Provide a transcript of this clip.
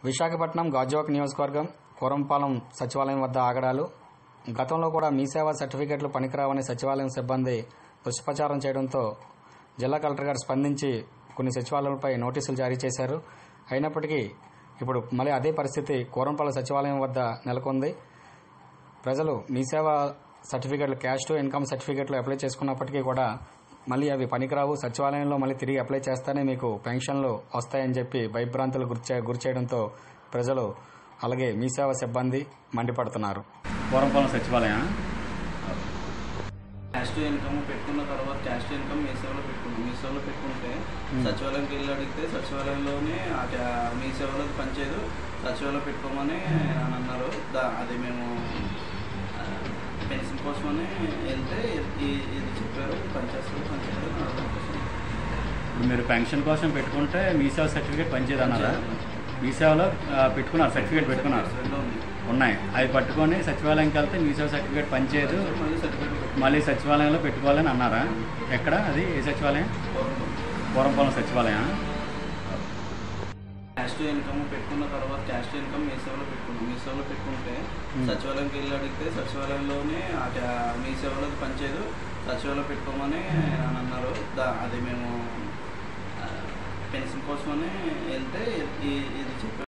విశాఖపట్నం గాజువాక నియోజకవర్గం కోరంపాలెం సచివాలయం వద్ద ఆగడాలు. గతంలో కూడా మీ సేవా సర్టిఫికెట్లు పనికిరావని సచివాలయం సిబ్బంది దుష్ప్రచారం చేయడంతో జిల్లా కలెక్టర్ గారు స్పందించి కొన్ని సచివాలయాలపై నోటీసులు జారీ చేశారు. అయినప్పటికీ ఇప్పుడు మళ్ళీ అదే పరిస్థితి కోరంపాలెం సచివాలయం వద్ద నెలకొంది. ప్రజలు మీ సేవా సర్టిఫికెట్లు, క్యాష్ టు ఇన్కమ్ సర్టిఫికెట్లు అప్లై చేసుకున్నప్పటికీ కూడా మళ్ళీ అవి పనికిరావు, సచివాలయంలో మళ్ళీ తిరిగి అప్లై చేస్తేనే మీకు పెన్షన్లు వస్తాయని చెప్పి భయభ్రాంతులు గురి చేయడంతో ప్రజలు అలాగే మీ సేవా సిబ్బంది మండిపడుతున్నారు. కోరంపాలెం సచివాలయం క్యాష్ టు ఇన్కమ్ పెట్టుకున్న తర్వాత క్యాష్ టు ఇన్కమ్ మీ సేవలో పెట్టుకున్నాం. మీ సేవలో పెట్టుకుంటే సచివాలయంకి వెళ్ళి అడిగితే సచివాలయంలోనే మీ సేవలో పనిచేయదు, సచివాలయంలో పెట్టుకోమని అని అన్నారు. అది మేము పెన్షన్ కోసమని వెళ్తే ఇది చెప్పారు, పనిచేస్తారు మీరు పెన్షన్ కోసం పెట్టుకుంటే మీ సేవ సర్టిఫికేట్ పనిచేయదు అన్నారా? మీ సేవలో పెట్టుకున్నారు, సర్టిఫికేట్ పెట్టుకున్నారు, ఉన్నాయి. అవి పట్టుకొని సచివాలయంకి వెళ్తే మీ సేవ సర్టిఫికేట్ పనిచేయదు, మళ్ళీ సచివాలయంలో పెట్టుకోవాలని అన్నారా? ఎక్కడ అది? ఏ సచివాలయం? కోరంపాలెం సచివాలయం. క్యాష్ టు ఇన్కమ్ పెట్టుకున్న తర్వాత క్యాష్ టు ఇన్కమ్ మీ సేవలో పెట్టుకున్నాం. మీ సేవలో పెట్టుకుంటే సచివాలయంకి వెళ్ళి అడిగితే సచివాలయంలోనే మీ సేవలో పనిచేయదు, సచివాలయంలో పెట్టుకోమని అని అన్నారు. అది మేము పెన్షన్ కోసమని వెళ్తే ఇది చెప్పారు.